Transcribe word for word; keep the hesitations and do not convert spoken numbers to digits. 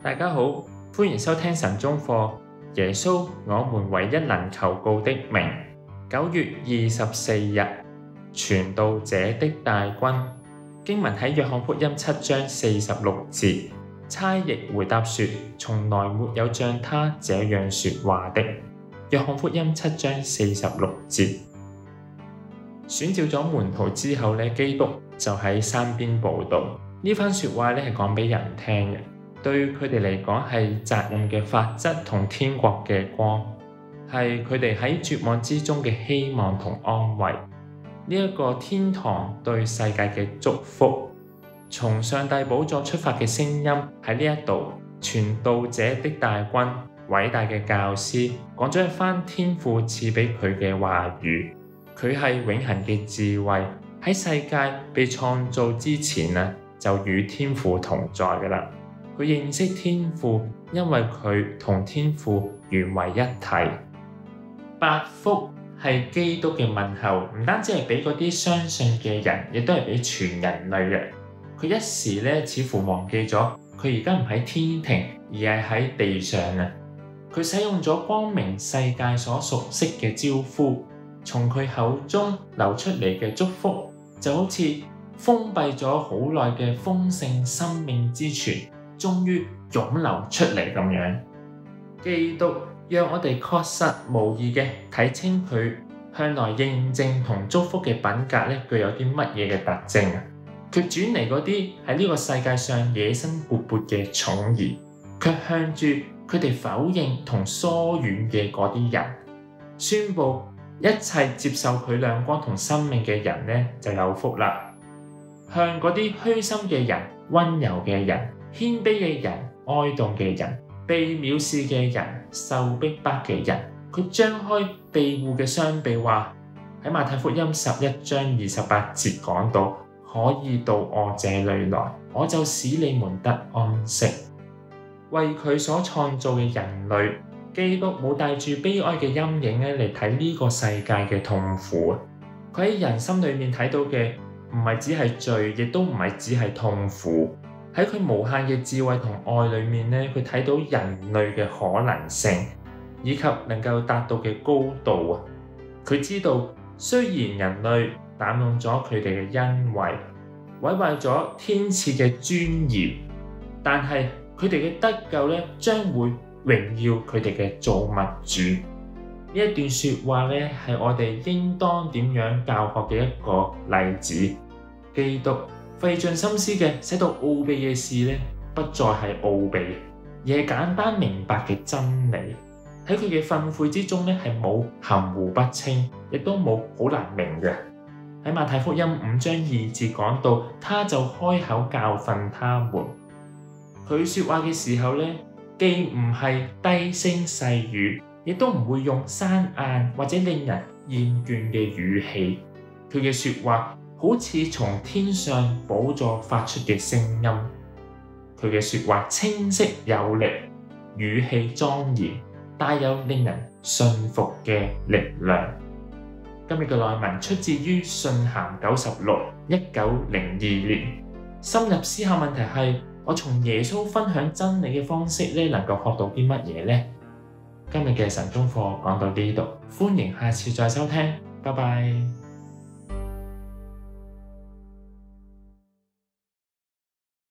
大家好，歡迎收聽神中課。耶穌，我們唯一能求告的名。九月二十四日，傳道者的大軍。經文喺約翰福音七章四十六節。差役回答說：從來沒有像他這樣說話的。約翰福音七章四十六節。選召咗門徒之後咧，基督就喺山邊佈道。呢番說話咧係講俾人聽嘅，對佢哋嚟講係責任嘅法則同天國嘅光，係佢哋喺絕望之中嘅希望同安慰。呢一個天堂對世界嘅祝福，從上帝寶座出發嘅聲音喺呢一度，傳道者的大軍，偉大嘅教師講咗一番天父賜俾佢嘅話語。佢係永恆嘅智慧，喺世界被創造之前啊，就與天父同在㗎喇。佢認識天父，因為佢同天父原為一體。八福係基督嘅問候，唔單止係俾嗰啲相信嘅人，亦都係俾全人類嘅。佢一時咧似乎忘記咗，佢而家唔喺天庭，而係喺地上啊。佢使用咗光明世界所熟悉嘅招呼，從佢口中流出嚟嘅祝福，就好似封閉咗好耐嘅豐盛生命之泉，終於湧流出嚟咁樣。基督讓我哋確實無疑嘅睇清佢向來認證同祝福嘅品格咧，具有啲乜嘢嘅特徵啊？佢轉離嗰啲喺呢個世界上野生勃勃嘅寵兒，卻向住佢哋否認同疏遠嘅嗰啲人，宣佈一切接受佢亮光同生命嘅人呢就有福啦。向嗰啲虛心嘅人、溫柔嘅人、謙卑嘅人、哀慟嘅人、被藐視嘅人、受逼迫嘅人，佢張開庇護嘅雙臂，話喺馬太福音十一章二十八節講到：可以到我這裏來，我就使你們得安息。為佢所創造嘅人類，基督冇帶住悲哀嘅陰影咧嚟睇呢個世界嘅痛苦啊！佢喺人心裏面睇到嘅唔係只係罪，亦都唔係只係痛苦。喺佢無限嘅智慧同愛裏面咧，佢睇到人類嘅可能性以及能夠達到嘅高度啊！佢知道雖然人類濫用咗佢哋嘅恩惠，毀壞咗天賜嘅尊嚴，但係佢哋嘅得救咧將會榮耀佢哋嘅造物主。呢一段說話咧係我哋應當點樣教學嘅一個例子。基督費盡心思嘅使到奧秘嘅事咧，不再係奧秘，而係簡單明白嘅真理。喺佢嘅訓誨之中咧，係冇含糊不清，亦都冇好難明嘅。喺馬太福音五章二節講到，他就開口教訓他們。佢說話嘅時候咧，既唔係低聲細語，亦都唔會用生硬或者令人厭倦嘅語氣。佢嘅說話好似從天上寶座發出嘅聲音。佢嘅說話清晰有力，語氣莊嚴，帶有令人信服嘅力量。今日嘅內文出自於信函九十六，一九零二年。深入思考問題係：我從耶穌分享真理嘅方式咧，能夠學到啲乜嘢呢？今日嘅神中課講到呢度，歡迎下次再收聽，拜拜。